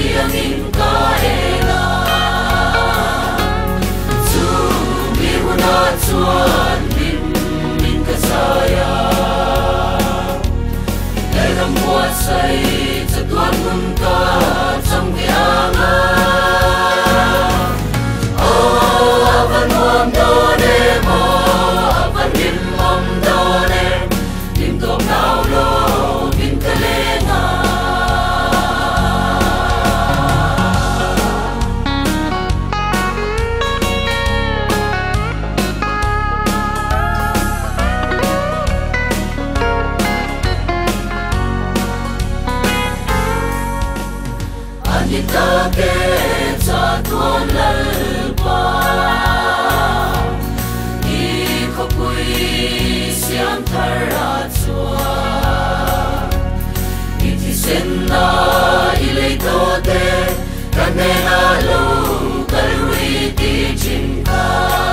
siang in ka ela chu mi huna chuan min ka saya ram mua say cho tuan mun ka trong cái anga avan mom do ne mo avan lim mom do ne lim to nao lo bin ka lenga ta ke cha tuan lalpa i khopui siam thara chua i thi sen na i le to te kan ne na lo kal ri ti chin ka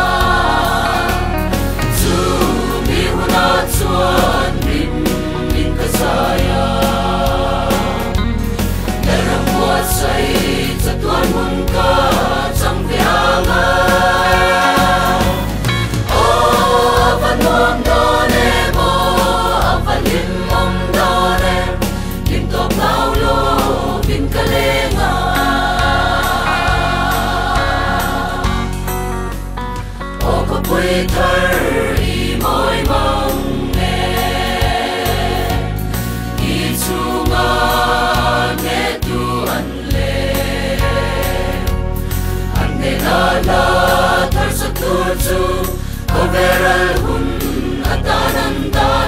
chu mi huna chuan min ka saya say cho tuan mun ka trong cái anga avan mom do ne mo avan lim mom do ne lim to nao lo bin ka lenga o ko pui thar i moi mong ne i chunga ne tu an la thar sa tu chu overal hun atanan ta